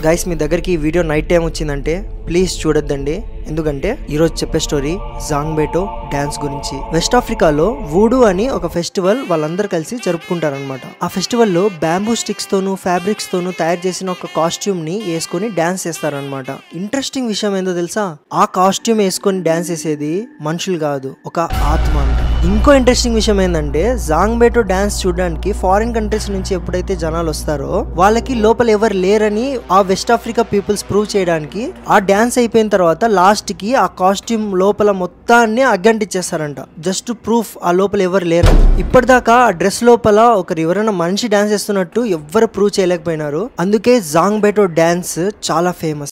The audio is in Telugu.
గైస్ మీ దగ్గరికి ఈ వీడియో నైట్ టైం వచ్చిందంటే ప్లీజ్ చూడొద్దండి. ఎందుకంటే ఈరోజు చెప్పే స్టోరీ జాంగ్బేటో డాన్స్ గురించి. వెస్ట్ ఆఫ్రికాలో వూడు అని ఒక ఫెస్టివల్ వాళ్ళందరూ కలిసి జరుపుకుంటారనమాట. ఆ ఫెస్టివల్ లో బ్యాంబూ స్టిక్స్ తోను ఫ్యాబ్రిక్స్ తోను తయారు చేసిన ఒక కాస్ట్యూమ్ ని వేసుకొని డాన్స్ చేస్తారనమాట. ఇంట్రెస్టింగ్ విషయం ఏందో తెలుసా, ఆ కాస్ట్యూమ్ వేసుకొని డాన్స్ చేసేది మనుషులు కాదు, ఒక ఆత్మ అంట. ఇంకో ఇంట్రెస్టింగ్ విషయం ఏంటంటే జాంగ్బేటో డాన్స్ చూడడానికి ఫారిన్ కంట్రీస్ నుంచి ఎప్పుడైతే జనాలు వస్తారో వాళ్ళకి లోపల ఎవరు లేరని ఆ వెస్ట్ ఆఫ్రికా పీపుల్స్ ప్రూవ్ చేయడానికి ఆ డాన్స్ అయిపోయిన తర్వాత లాస్ట్ కి ఆ కాస్ట్యూమ్ లోపల మొత్తాన్ని అగ్గంటిచ్చేస్తారంట, జస్ట్ ప్రూఫ్ ఆ లోపల ఎవరు లేరని. ఇప్పటిదాకా ఆ డ్రెస్ లోపల ఒకరు ఎవరైనా మనిషి డాన్స్ చేస్తున్నట్టు ఎవ్వరు ప్రూవ్ చేయలేకపోయినారు. అందుకే జాంగ్బేటో డాన్స్ చాలా ఫేమస్.